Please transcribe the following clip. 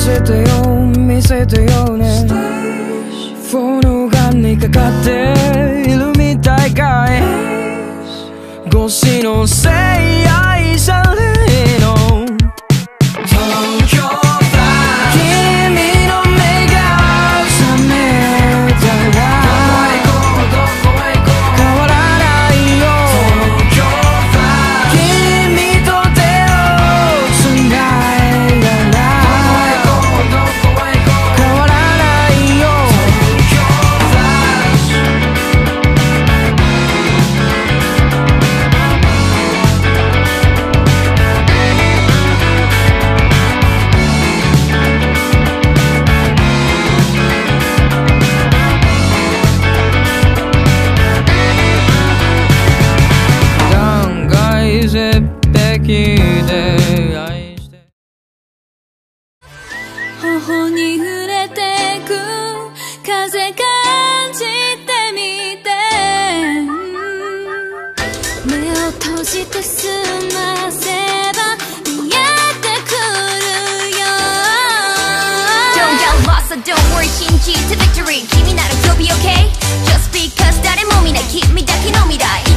せてよ見せてよね。フォルガンにかかっているみたいかい。越しのせい愛されの東京フラッシュ。君の目が覚めたら変わらないよ。東京フラッシュ。君と手をつないだら変わらないよ。東京フラッシュ。断崖絶壁で愛して。 頬に触れてく風感じてみて、目を閉じて済ませば見えてくるよ。 Don't get lost, so don't worry, 信じて victory 君なら you'll be okay Just because 誰も見ない君だけの未来